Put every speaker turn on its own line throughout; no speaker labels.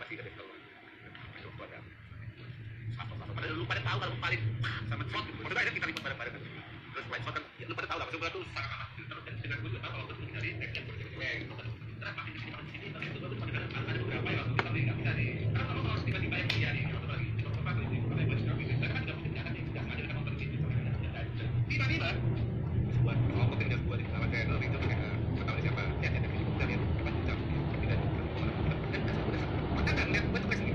kasih katanya kalau itu ada sama padahal lu pada tahu kalau paling sama shot maksudnya akhirnya kita lipat bareng-bareng terus main shot kan ya, lu pada tahu lah maksudnya tuh sangat terus dengan gue juga tahu kalau itu dari action terus makin di sini tapi itu baru pada ada beberapa ya tapi nggak bisa nih karena kalau tiba-tiba yang dia nih atau lagi itu apa tuh ini kalau buat kami kita kan nggak mungkin akan tidak ada kan nonton gitu tiba-tiba buat kelompok yang buat di sama channel itu kayak tahu siapa ya ada video kita lihat apa jam tidak kan lihat gue tuh kayak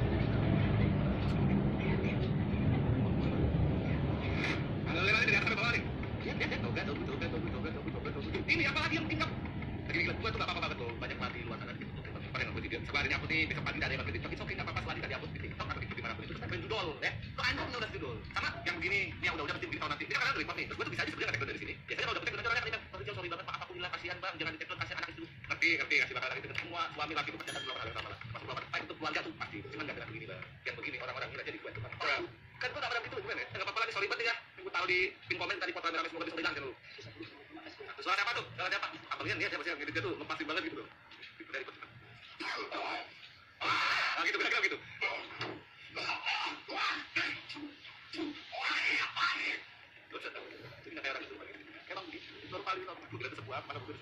ini apalagi yang tinggal lagi gue tuh gak apa-apa banget tuh banyak mati luar sana gitu paling aku juga sebenarnya aku nih besok pagi ada yang pakai TikTok itu nggak apa-apa selagi tadi aku di TikTok atau di mana pun itu kan judul ya lo anjing udah judul sama yang begini ini yang udah begini tahun nanti ini kan ada report nih terus gue tuh bisa aja sebenarnya nggak dari sini biasanya kalau udah betul orangnya kalian sorry banget maaf aku bilang kasihan bang jangan ditekan kasih anak itu ngerti kasih bakal itu semua suami laki itu pasti belum ada sama lah masuk belum ada untuk keluarga tuh pasti cuman nggak bilang begini bang yang begini orang-orang ngira jadi gue tuh kan gue nggak pernah itu gimana nggak apa-apa lagi sorry banget ya gue tahu di pin komen tadi foto rame semoga bisa hilang kan lu suara siapa tuh suara siapa abangnya dia siapa sih yang ngedit tuh lepasin banget gitu loh dari pot nah gitu kira-kira gitu jadi nggak kayak orang itu emang baru kali itu gue kira itu sebuah mana gue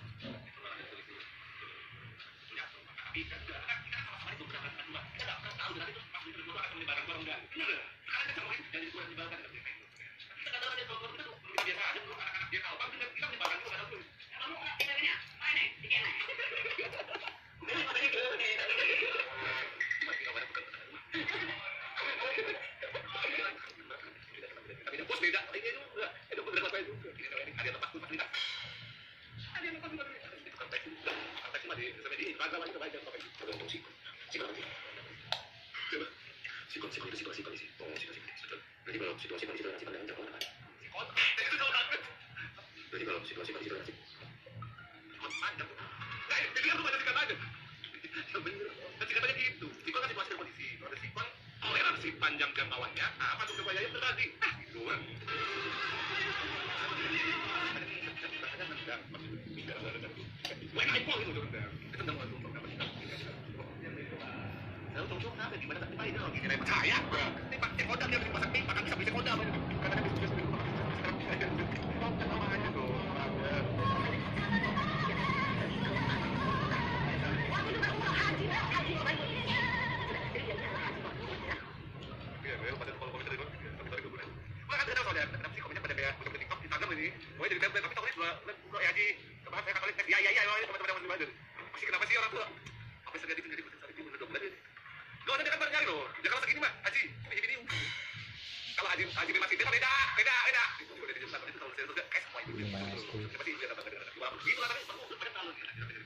tapi kita sama-sama itu berangkat kedua kita nggak pernah tahu nanti tuh pas itu akan menyebarkan orang enggak bener karena kita sama jadi gue menyebarkan kita nggak tahu ada kalau kita tuh biasa aja anak-anak dia tahu bang kita menyebarkan itu nggak tahu kamu ini mana dikena tapi dia bos beda ini juga itu benar apa itu ada tempat tuh fasilitas ada yang tempat itu kan teks cuma di sampai di Instagram aja baca apa itu untuk psikologi jadi kalau situasi kondisi relasi pada ancaman apa jadi kalau situasi kondisi relasi panjang jadi aku baca singkat aja yang bener kan singkatannya gitu sikon kan situasi dan kondisi kalau ada sikon toleransi panjang jangkauannya apa tuh kebayanya terjadi gitu kan saya cocok ada di mana tak dipakai lagi kira percaya ini pakai kodam dia bisa masak makan bisa beli kodam karena kan bisa beli sama aja tuh jadi template tapi tahunya dua ya haji kemarin saya kali ya teman-teman masih masih kenapa sih orang tuh apa segala itu jadi besar itu bener dong lo ada kan baru nyari loh ya kalau segini mah haji ini kalau haji masih dia beda itu udah dijelasin itu kalau saya tuh kayak semua itu pasti dia dapat itu lah tapi perlu pada tahu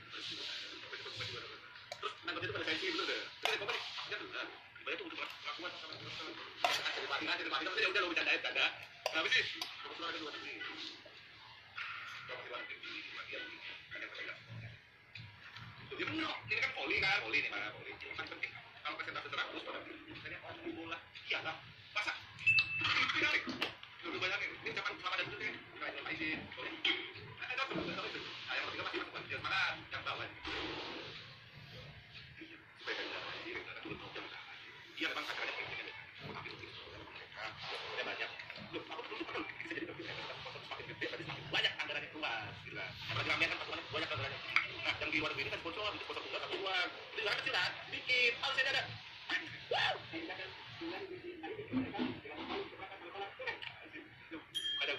terus nanti itu pada sensi bener deh terus ada komen ya tuh banyak tuh untuk lakukan sama ada mati ya udah lo bercandain canda habis sih suara kedua tadi ya bener, ini kan voli nih mana voli kan penting kalau presentasi 100 pada misalnya orang di bola iya lah masa ditarik lebih banyak ini zaman sama dan itu nih kayak main ada tuh itu yang ketiga masih masuk ke mana yang bawah supaya kan turun iya memang acaranya penting tapi itu ada banyak aku betul bisa jadi semakin gede tapi semakin banyak anggaran yang keluar gila apalagi ramean kan pasukan banyak anggarannya nah yang di luar negeri ini kan sponsor tunggal kan keluar di luar kecil kan dikit harus ada wow ada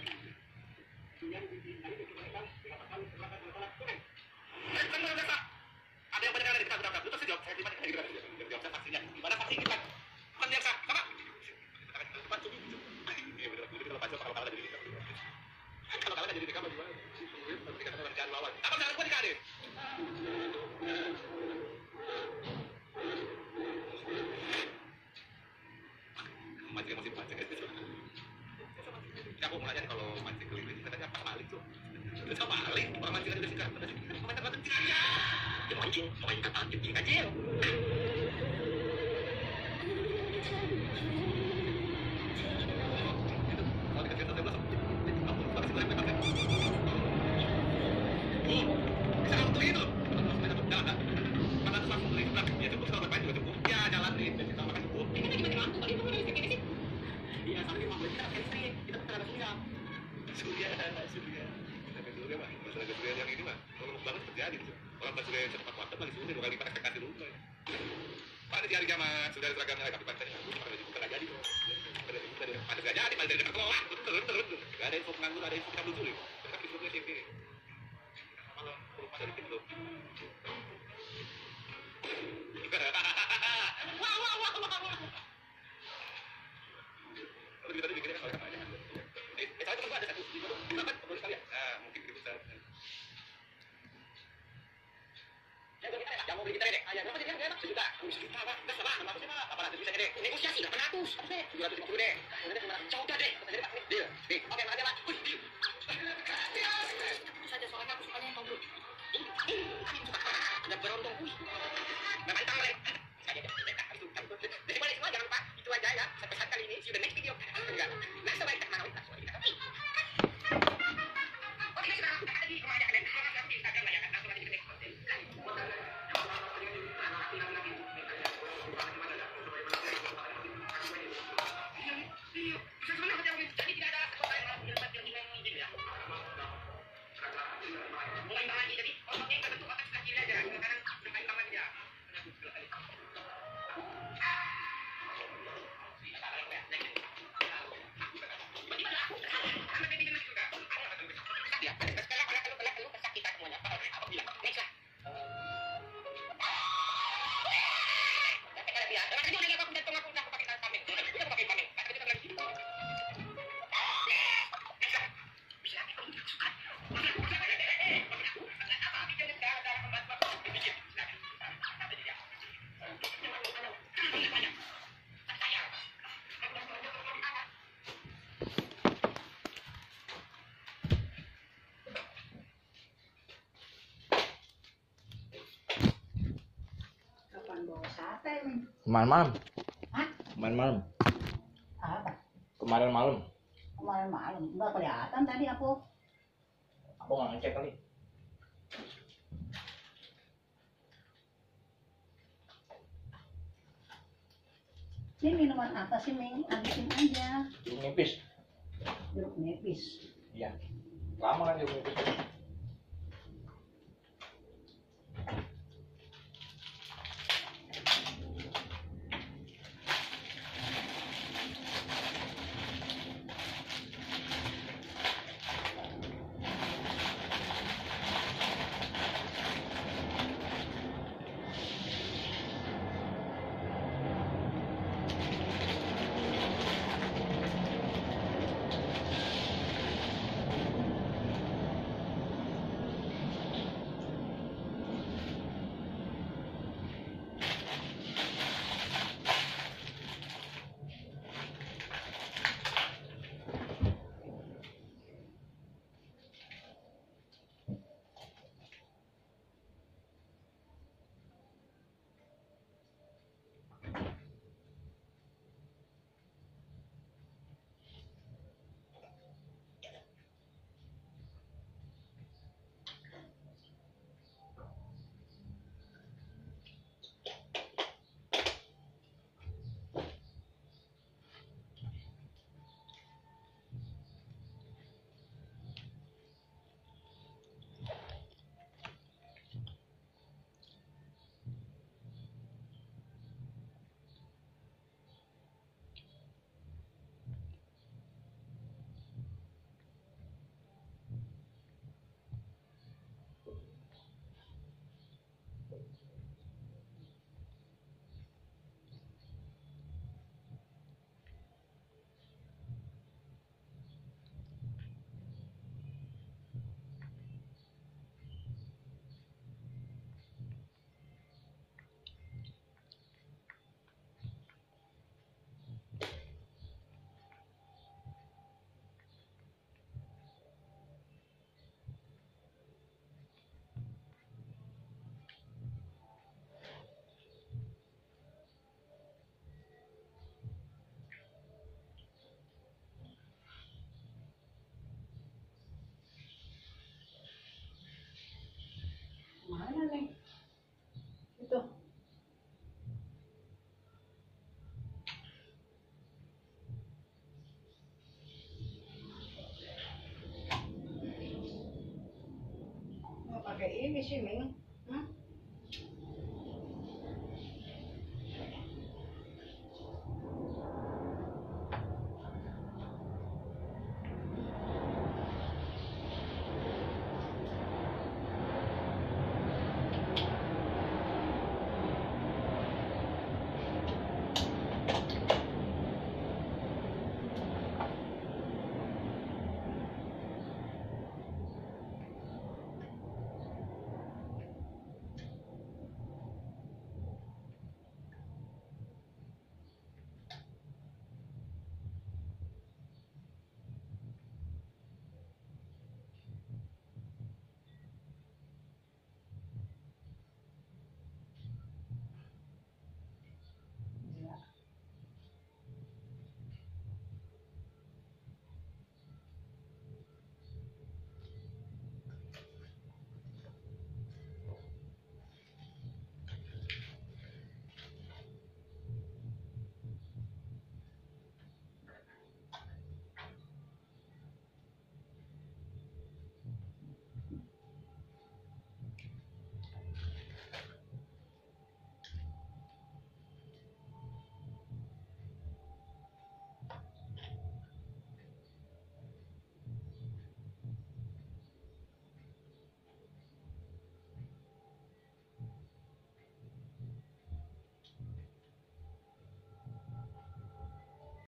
ada yang banyak di kita berapa itu sejauh saya terima kita jawab saksinya gimana saksi kita bukan yang sah sama cepat cuci iya benar kalau pajak kalau kalah jadi kita kalau kalah jadi kita bagaimana nanti kita kerjaan lawan apa jangan gua dikade mancing masih mancing itu ya aku mulanya kalau mancing keliling katanya apa balik tuh terus apa balik orang mancing ada sikat ada komentar kencing aja ya mancing main kata kencing aja bisa untuk itu mana tuh langsung beli ya cukup kalau bermain juga cukup ya disuruh 2 kali lipat ekspektasi lu. Pada di hari kiamat sudah seragamnya tapi pacarnya pada dibuka nggak jadi. Pada nggak jadi, pada dari kelola turun. Nggak ada info penganggur, ada info kita lucu nih. Tapi infonya sih ini. Malam lupa dari tim lu. Wah. Kalau kita bikinnya kan oleh aja. Saya teman gua ada satu di mana kan perlu sekali ya. Nah, mungkin kita bisa. Yang mau beli kita deh. Ayah, berapa sih dia? Sejuta. Sejuta, Pak. Enggak salah, nama siapa? Apalagi bisa deh. Negosiasi 800. 750 deh. Kemudian cuma coba deh. Jadi Pak, deal. Oke, makasih Pak. Wih, deal. Saja soalnya aku sukanya yang mau beli. Ada beruntung. Wih. Memang tarik. Jadi balik semua jangan lupa itu aja ya. Sampai saat kali ini. See you the next video. Nah, sebaiknya mana kita soal ini. Oke, sudah ada di rumah aja kalian. Kalau di Instagram lah ya kan. Langsung aja di next konten. Jadi tidak ada sekolah yang ini ya. Mulai lagi jadi otaknya kita bentuk otak sebelah kiri aja. Sekarang depan kanan aja.
Kemarin malam.
Hah?
Kemarin malam.
Apa?
Kemarin malam.
Kemarin malam nggak kelihatan tadi aku.
Aku nggak ngecek kali.
Ini minuman apa sih, Ming? Habisin aja.
Jeruk nipis.
Jeruk nipis.
Iya. Lama kan jeruk nipis.
Mana nih? Itu. Mau pakai ini sih, Ming.